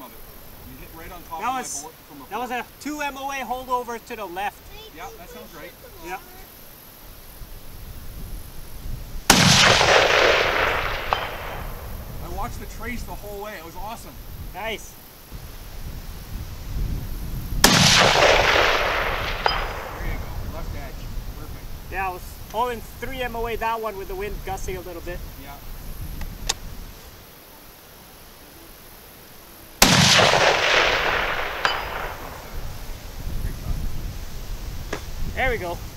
of it. You hit right on top That of was, my bullet from before. that was a 2 MOA holdover to the left. Yeah, that sounds right. Yeah. I watched the trace the whole way. It was awesome. Nice. There you go. Left edge. Perfect. Yeah, I was pulling 3 MOA that one with the wind gusting a little bit. Yeah. There we go.